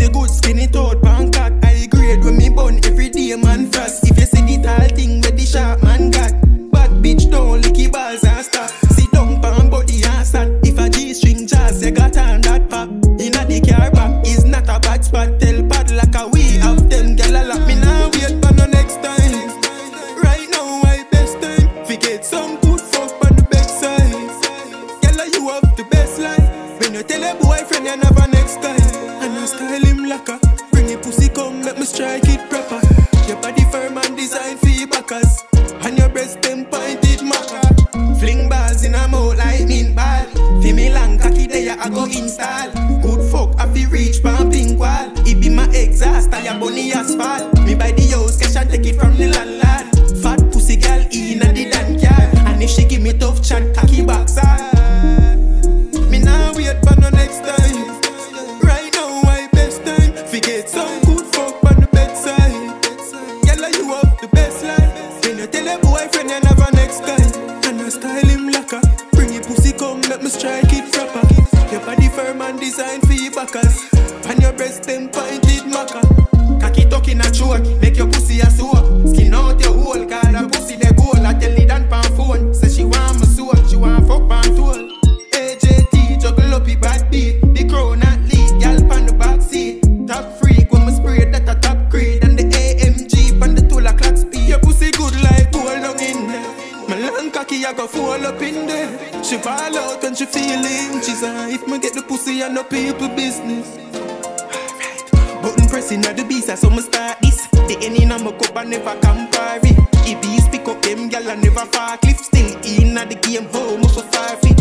pussy good, skinny thought, Bangkok. I grade when me bun every day, man fast. If you see the tall thing where the sharp man got, bad bitch don't lick your balls and stop. Sit down pan body and sat. If a G-string jazz, you got on that pop. Inna the car back is not a bad spot. Tell bad like a we have them gyal a lock. Me now wait for no next time. Right now I best time. Forget some good fuck on the bedside. Gyal you have the best life. When you tell a boyfriend you never next time. And I style him like a bring your pussy come make me strike it proper. Your body firm and design for your backers. And your breast them pointed maca. Fling balls in a mouth like mint ball. Feel me long cocky there I go install. Good fuck I fi reach pan pink wall. It be my exhaust I a bunny asphalt. Me buy the house cash and take it from the landlord. Fat pussy girl in a the dan car. And if she give me tough chat cocky backside. Me now wait for no next time. Right now I best time. Forget some good fuck on the bedside. Girl you have the best life. When you tell a boyfriend you never next time. And I style him like a bring your pussy come let me strike it proper. Your body firm and design for your backers. And your breast them pointed maca. Cocky talking a choke, make your pussy a soak. Skin out your hole, call a pussy the goal. I tell it on pan phone, say she want my soul, she want fuck pan tool. AJT juggle up your bad beat. The crown not lead, y'all pan the back seat. Top freak when me spray that a top grade. And the AMG pan the tool a clock speed. Your pussy good like gold down in there. My long cocky I go fall up in there. She fall out when she feeling. She's if me get the pussy and no people business. Button pressing at the beast, so me start this. The any in my cup I never compare it. If these pick up them, gyal I never far cliff. Still in at the game, home for 5 feet.